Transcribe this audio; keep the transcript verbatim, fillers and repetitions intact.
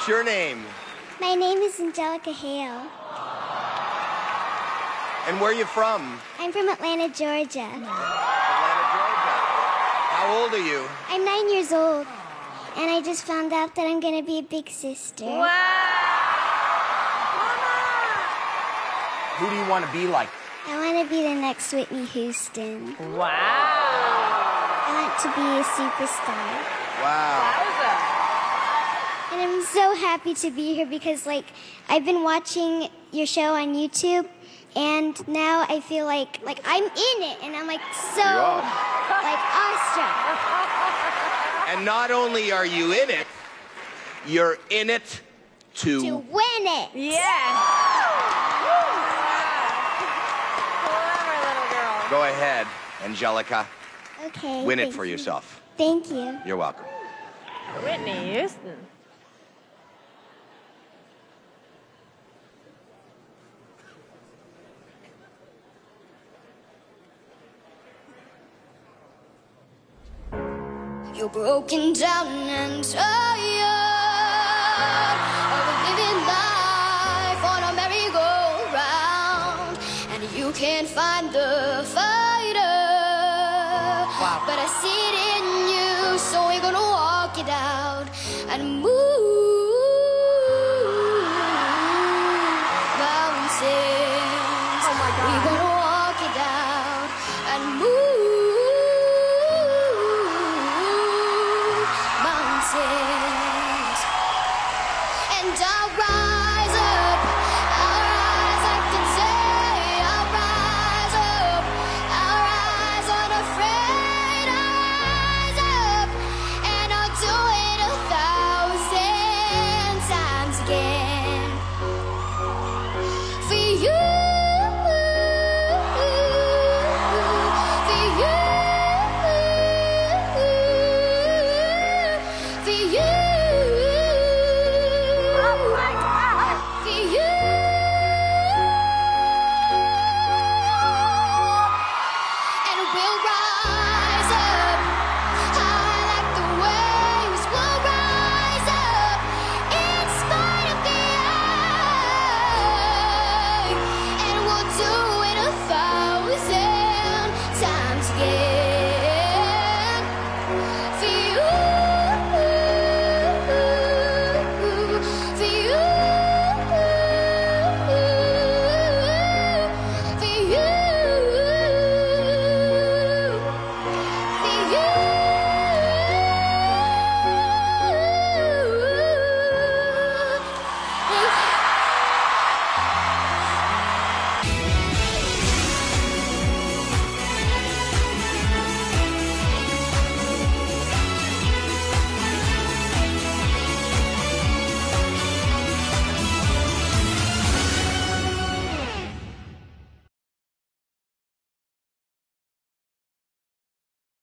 your name? My name is Angelica Hale. And where are you from? I'm from Atlanta, Georgia. Atlanta, Georgia. How old are you? I'm nine years old, and I just found out that I'm going to be a big sister. Wow! Who do you want to be like? I want to be the next Whitney Houston. Wow! I want to be a superstar. Wow. Wowza. And I'm so happy to be here because, like, I've been watching your show on YouTube, and now I feel like, like I'm in it, and I'm like so, like, awestruck. And not only are you in it, you're in it to... To win it. Yeah. Clever little girl. Go ahead, Angelica. Okay. Win it thank for you. yourself. Thank you. You're welcome. Whitney Houston. You're broken down and tired of living life on a merry-go-round, and you can't find the fighter. Wow. But I see